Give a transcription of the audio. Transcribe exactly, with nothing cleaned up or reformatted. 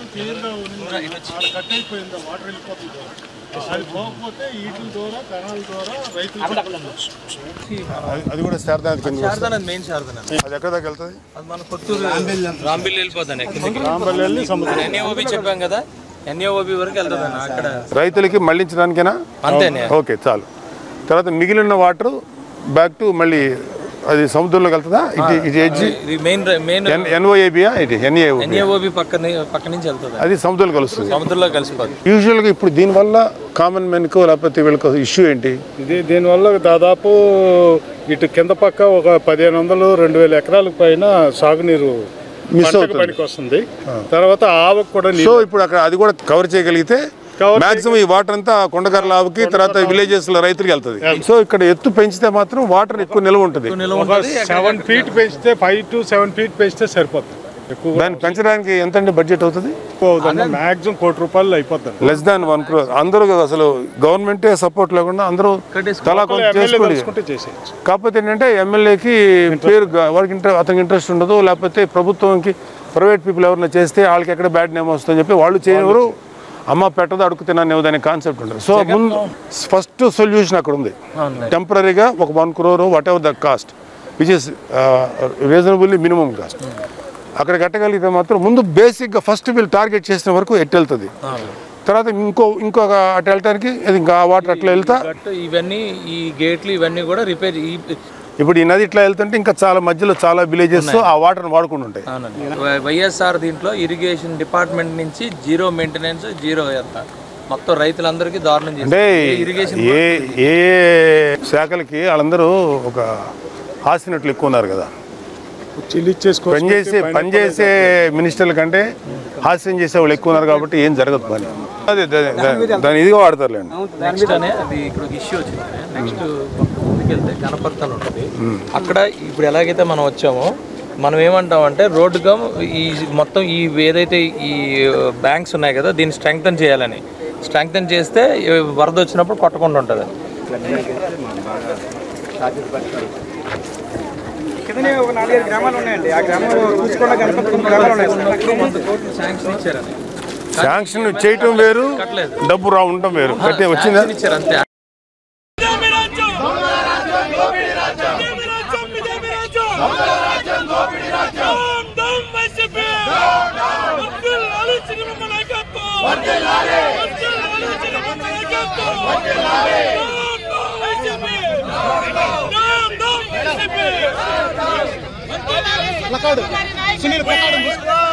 క్లియర్గా కట్ అయిపోయింది, వాటర్ వెళ్ళిపోతుంది. అది పోకపోతే వీటి ద్వారా కెనాల్ ద్వారా రైతులు అది కూడా శారదా మెయిన్ శారదా అది ఎక్కడ దాకా వెళ్తుంది? అది మన కొత్తూరు రాంబిల్లి వెళ్ళిపోతాను. రాంబిల్లి వెళ్ళి సముద్రం ఎన్ఏఓబి చెప్పాం కదా, ఎన్ఏఓబి వరకు వెళ్తుంది అక్కడ. రైతులకి మళ్ళించడానికేనా? అంతేనే. ఓకే చాలు. తర్వాత మిగిలిన వాటర్ బ్యాక్ టు మళ్ళీ అది సముద్రంలోకి వెళ్తుందా? ఇటు ఇటు ఎడ్జి ఎన్ఓఏబియా ఇటు ఎన్ఏఓబి పక్క పక్క నుంచి వెళ్తుంది, అది సముద్రంలో కలుస్తుంది. సముద్రంలో కలిసిపోతుంది. యూజువల్గా ఇప్పుడు దీనివల్ల కామన్ మెన్కు లేకపోతే వీళ్ళకి ఇష్యూ ఏంటి? ఇది దీనివల్ల దాదాపు ఇటు కింద పక్క ఒక పదిహేను వందలు రెండు వేల ఎకరాలకు పైన సాగునీరు మిస్ అవుతుంది వస్తుంది. తర్వాత ఆవుకు కూడా. సో ఇప్పుడు అక్కడ అది కూడా కవర్ చేయగలిగితే మాక్సిమం ఈ వాటర్ అంతా కొండకర్ల ఆవుకి తర్వాత విలేజెస్ లో రైతులకి వెళ్తుంది. సో ఇక్కడ ఎత్తు పెంచితే మాత్రం వాటర్ ఎక్కువ నిల్వ ఉంటుంది. సెవెన్ ఫీట్ పెంచితే ఫైవ్ టు సెవెన్ ఫీట్ పెంచితే సరిపోతుంది. దాన్ని పెంచడానికి ఎంత అండి బడ్జెట్ అవుతుంది? మాక్సిమం కోటి రూపాయలు అయిపోతుంది. Less than one crore. అందరూ అసలు గవర్నమెంటే సపోర్ట్ లేకుండా అందరూ తలా చేసుకుంటే చేసేయచ్చు. కాకపోతే ఏంటంటే ఎమ్మెల్యేకి పేరు వాడికి ఇంట్రెస్ట్ అతనికి ఇంట్రెస్ట్ ఉండదు, లేకపోతే ప్రభుత్వంకి ప్రైవేట్ పీపుల్ ఎవరైనా చేస్తే వాళ్ళకి ఎక్కడ బ్యాడ్ నేమ్ వస్తుందని చెప్పి వాళ్ళు చేయరు. అమ్మ పెట్టదు అడుగు తిన్నాను అనే కాన్సెప్ట్ ఉంటుంది. సో ముందు ఫస్ట్ సొల్యూషన్ అక్కడ ఉంది. టెంపరీగా ఒక one crore whatever the cost which is reasonably minimum cost అక్కడ కట్టగలిగితే మాత్రం ముందు బేసిక్గా ఫస్ట్ వీళ్ళు టార్గెట్ చేసిన వరకు ఎట్టు వెళ్తుంది. తర్వాత ఇంకో ఇంకొక అటు వెళ్ళటానికి ఇంకా వాటర్ అట్లా వెళ్తా ఇవన్నీ ఈ గేట్లు ఇవన్నీ కూడా రిపేర్. ఇప్పుడు ఈ నది ఇట్లా వెళ్తుంటే ఇంకా చాలా మధ్యలో చాలా విలేజెస్ ఆ వాటర్ వాడుకుంటూ ఉంటాయి. వైఎస్ఆర్ దీంట్లో ఇరిగేషన్ డిపార్ట్మెంట్ నుంచి జీరో మెయింటెనెన్స్, జీరో మొత్తం రైతులందరికీ దారుణం చేసి ఇరిగేషన్ ఏ ఏ శాఖలకి వాళ్ళందరూ ఒక హాస్యనట్లు ఎక్కువ ఉన్నారు కదా. పనిచేసే పనిచేసే మినిస్టర్ల కంటే హాస్యం చేసే వాళ్ళు ఎక్కువ ఉన్నారు కాబట్టి ఏం జరగదు పని. అదే దాని ఇదిగా వాడతారులేండి. నెక్స్ట్ అనే అది ఇక్కడ ఒక ఇష్యూ వచ్చింది. నెక్స్ట్ ముందుకెళ్తే గణపర్తలు ఉంటుంది. అక్కడ ఇప్పుడు ఎలాగైతే మనం వచ్చామో మనం ఏమంటామంటే రోడ్డుగా ఈ మొత్తం ఈ ఏదైతే ఈ బ్యాంక్స్ ఉన్నాయి కదా దీన్ని స్ట్రెంగ్తన్ చేయాలని. స్ట్రెంగ్తన్ చేస్తే వరద వచ్చినప్పుడు కొట్టకుండా ఉంటుంది. ఒక నాలుగైదు గ్రామాలు ఉన్నాయండి. ఆ గ్రామంలో చూసుకుండా గణపతి గ్రామాలు ఉన్నాయి. శాంక్షన్ ఇచ్చారని. శాంక్షన్ చేయటం వేరు, డబ్బు రా ఉండటం వేరు. కట్టే వచ్చిందా? అంతే. సునీల్